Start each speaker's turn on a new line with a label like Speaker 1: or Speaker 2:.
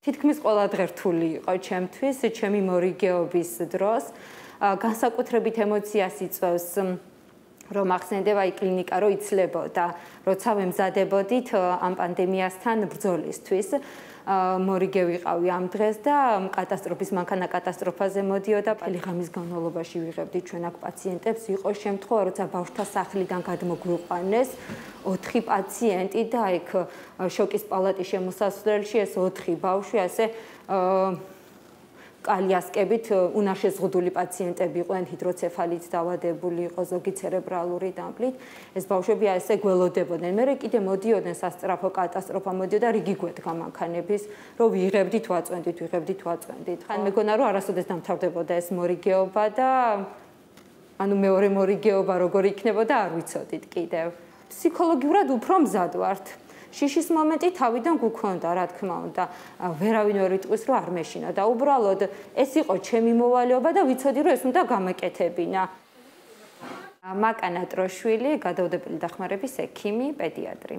Speaker 1: თითქმის ყველა დღე რთული იყო ჩემთვის, ჩემი მორიგეობის დროს. განსაკუთრებით ემოციას იწვევს, რომ ახსენდება კლინიკა რო იცლებოდა, როცა ვემზადებოდით ამ პანდემიასთან ბრძოლისთვის. მორიგე ვიყავი ამ დღეს და კატასტროფის მანქანა კატასტროფაზე მოდიოდა. მთელი ღამის განმავლობაში ვიღებდით ჩვენ აქ პაციენტებს. იყო შემთხვევა, როცა ბავშვთა სახლიდან გადმოგვიყვანეს 4 პაციენტი და იქ შოკის პალატის შემოსასვლელში ეს 4 ბავშვი ასე კალიასკებით უნაშეზღუდული პაციენტები იყვნენ, ჰიდროცეფალით დავადებული იყო, ზოგი ცერებრალური დამბლით. ეს ბავშვები ასე გველოდებოდნენ. მერე კიდე მოდიოდნენ სასწრაფო კატასტროფა მოდიოდა რიგი გვედგა მანქანების, რომ ვიღებდით, ვაწვენდით. ხან მეგონა რომ არასოდეს დამთავრდებოდა ეს მორიგეობა და ანუ მეორე მორიგეობა როგორ იქნებოდა არ ვიცოდით კიდევ. ფსიქოლოგიურად უფრო მზად ვართ. შიშის მომენტი თავიდან გქონდა, რა თქმა უნდა, ვერავინ ვერ იტყვის, რომ არ მეშინა და უბრალოდ ეს იყო ჩემი მოვალეობა და ვიცოდი, რომ ეს უნდა გამაკეთებინა. მაკა ნატროშვილი, გადაუდებელი დახმარების ექიმი, პედიატრი.